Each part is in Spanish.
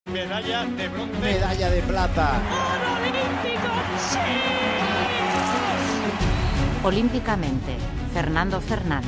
Medalla de bronce. Medalla de plata. ¡Oro olímpico! ¡Sí! Olímpicamente, Fernando Fernández.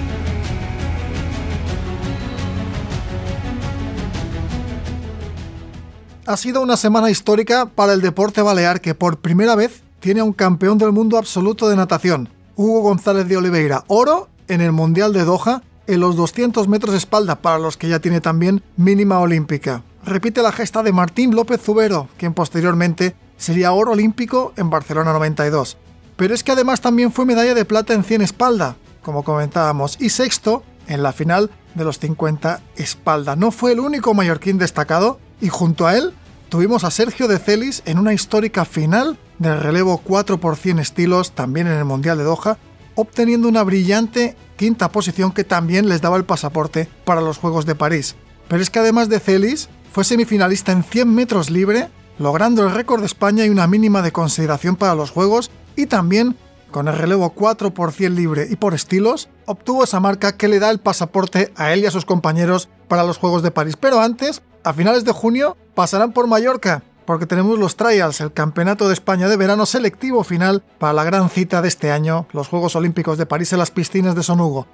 Ha sido una semana histórica para el deporte balear que por primera vez tiene a un campeón del mundo absoluto de natación, Hugo González de Oliveira, oro en el Mundial de Doha en los 200 metros espalda, para los que ya tiene también mínima olímpica. Repite la gesta de Martín López Zubero, quien posteriormente sería oro olímpico en Barcelona 92. Pero es que además también fue medalla de plata en 100 espalda, como comentábamos, y sexto en la final de los 50 espalda. No fue el único mallorquín destacado, y junto a él tuvimos a Sergio de Celis en una histórica final del relevo 4x100 estilos, también en el Mundial de Doha, obteniendo una brillante quinta posición que también les daba el pasaporte para los Juegos de París. Pero es que además de Celis, fue semifinalista en 100 metros libre, logrando el récord de España y una mínima de consideración para los Juegos, y también, con el relevo 4x100 libre y por estilos, obtuvo esa marca que le da el pasaporte a él y a sus compañeros para los Juegos de París. Pero antes, a finales de junio, pasarán por Mallorca, porque tenemos los Trials, el Campeonato de España de verano selectivo final para la gran cita de este año, los Juegos Olímpicos de París en las piscinas de Son Hugo.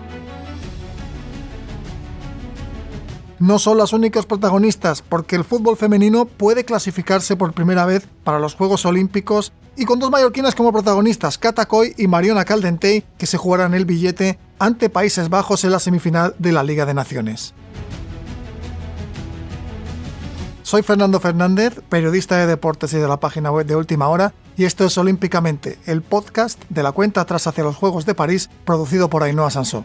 No son las únicas protagonistas, porque el fútbol femenino puede clasificarse por primera vez para los Juegos Olímpicos y con dos mallorquinas como protagonistas, Cata Coll y Mariona Caldentey, que se jugarán el billete ante Países Bajos en la semifinal de la Liga de Naciones. Soy Fernando Fernández, periodista de deportes y de la página web de Última Hora, y esto es Olímpicamente, el podcast de la cuenta atrás hacia los Juegos de París, producido por Ainhoa Sansó.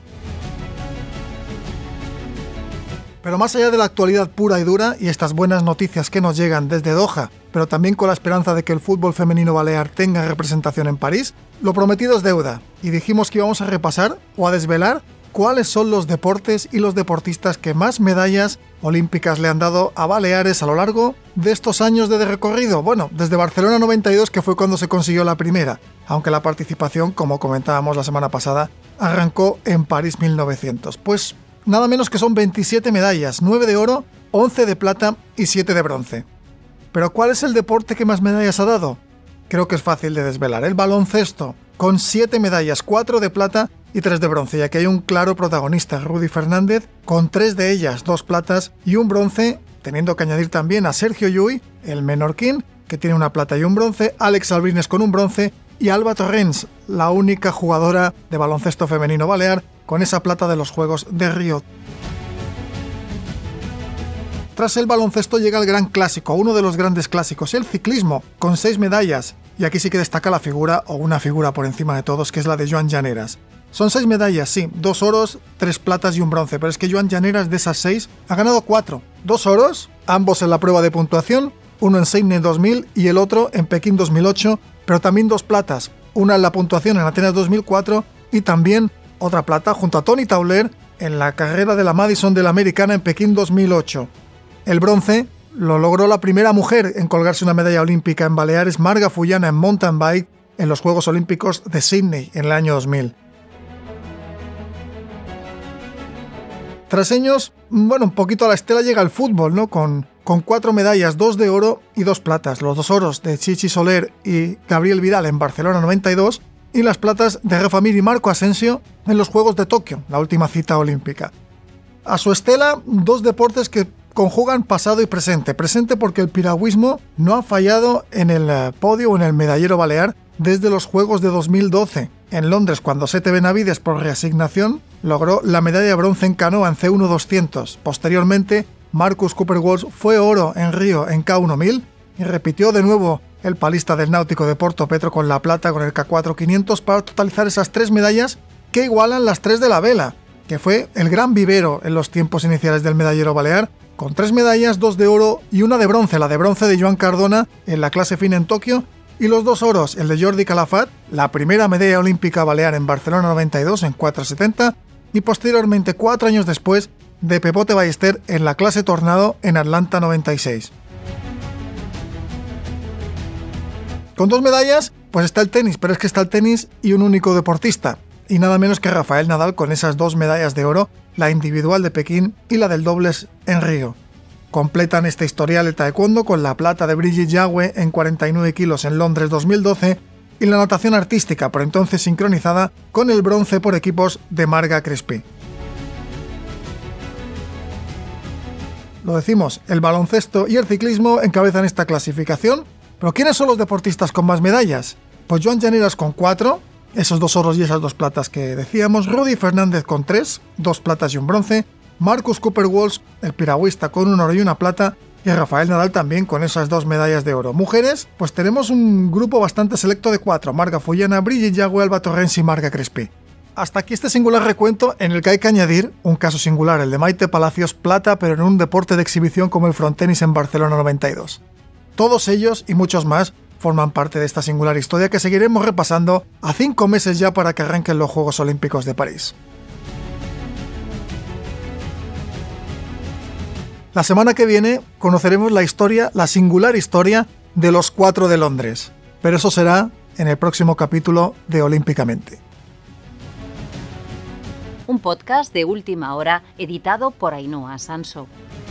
Pero más allá de la actualidad pura y dura y estas buenas noticias que nos llegan desde Doha, pero también con la esperanza de que el fútbol femenino balear tenga representación en París, lo prometido es deuda, y dijimos que íbamos a repasar o a desvelar cuáles son los deportes y los deportistas que más medallas olímpicas le han dado a Baleares a lo largo de estos años de recorrido. Bueno, desde Barcelona 92, que fue cuando se consiguió la primera, aunque la participación, como comentábamos la semana pasada, arrancó en París 1900. Pues nada menos que son 27 medallas, 9 de oro, 11 de plata y 7 de bronce. Pero ¿cuál es el deporte que más medallas ha dado? Creo que es fácil de desvelar. El baloncesto, con 7 medallas, 4 de plata y 3 de bronce, ya que hay un claro protagonista, Rudy Fernández, con 3 de ellas, 2 platas y un bronce, teniendo que añadir también a Sergio Llull, el menorquín, que tiene una plata y un bronce, Àlex Albines con un bronce y Alba Torrents, la única jugadora de baloncesto femenino balear, con esa plata de los Juegos de Río. Tras el baloncesto llega el gran clásico, uno de los grandes clásicos, el ciclismo, con 6 medallas, y aquí sí que destaca la figura, o una figura por encima de todos, que es la de Joan Llaneras. Son 6 medallas, sí, 2 oros, 3 platas y un bronce, pero es que Joan Llaneras de esas 6 ha ganado 4. 2 oros, ambos en la prueba de puntuación, uno en Sydney 2000 y el otro en Pekín 2008, pero también 2 platas, una en la puntuación en Atenas 2004 y también otra plata junto a Toni Tauler en la carrera de la Madison de la Americana en Pekín 2008. El bronce lo logró la primera mujer en colgarse una medalla olímpica en Baleares, Marga Fullana, en mountain bike en los Juegos Olímpicos de Sydney en el año 2000. Tras ellos, un poquito a la estela llega el fútbol, ¿no? Con 4 medallas, 2 de oro y 2 platas. Los 2 oros de Chichi Soler y Gabriel Vidal en Barcelona 92 y las platas de Rafa Mir y Marco Asensio en los Juegos de Tokio, la última cita olímpica. A su estela, 2 deportes que conjugan pasado y presente. Presente porque el piragüismo no ha fallado en el podio o en el medallero balear desde los Juegos de 2012. En Londres, cuando Sete Benavides, por reasignación, logró la medalla de bronce en canoa en C1 200. Posteriormente, Marcus Cooper-Walsh fue oro en Río en K1 1000 y repitió de nuevo el palista del Náutico de Porto Petro con la plata con el K4 500 para totalizar esas 3 medallas que igualan las 3 de la vela, que fue el gran vivero en los tiempos iniciales del medallero balear, con 3 medallas, 2 de oro y una de bronce, la de bronce de Joan Cardona en la clase fina en Tokio, y los 2 oros, el de Jordi Calafat, la primera medalla olímpica balear en Barcelona 92 en 470, y posteriormente 4 años después de Pepote Ballester en la clase Tornado en Atlanta 96. Con 2 medallas, pues está el tenis, pero es que está el tenis y un único deportista, y nada menos que Rafael Nadal con esas 2 medallas de oro, la individual de Pekín y la del dobles en Río. Completan este historial el taekwondo con la plata de Brigitte Yagüe en 49 kilos en Londres 2012 y la natación artística, por entonces sincronizada, con el bronce por equipos de Marga Crespi. Lo decimos, el baloncesto y el ciclismo encabezan esta clasificación, pero ¿quiénes son los deportistas con más medallas? Pues Joan Llaneras con 4, esos 2 oros y esas 2 platas que decíamos, Rudy Fernández con 3, 2 platas y un bronce, Marcus Cooper-Walsh, el piragüista, con 1 oro y 1 plata, y Rafael Nadal también con esas 2 medallas de oro. Mujeres, pues tenemos un grupo bastante selecto de 4, Marga Fullana, Brigitte Yagüe, Alba Torrens y Marga Crespi. Hasta aquí este singular recuento en el que hay que añadir un caso singular, el de Maite Palacios, plata, pero en un deporte de exhibición como el frontenis en Barcelona 92. Todos ellos y muchos más forman parte de esta singular historia que seguiremos repasando a 5 meses ya para que arranquen los Juegos Olímpicos de París. La semana que viene conoceremos la singular historia de los 4 de Londres, pero eso será en el próximo capítulo de Olímpicamente. Un podcast de Última Hora editado por Ainhoa Sanso.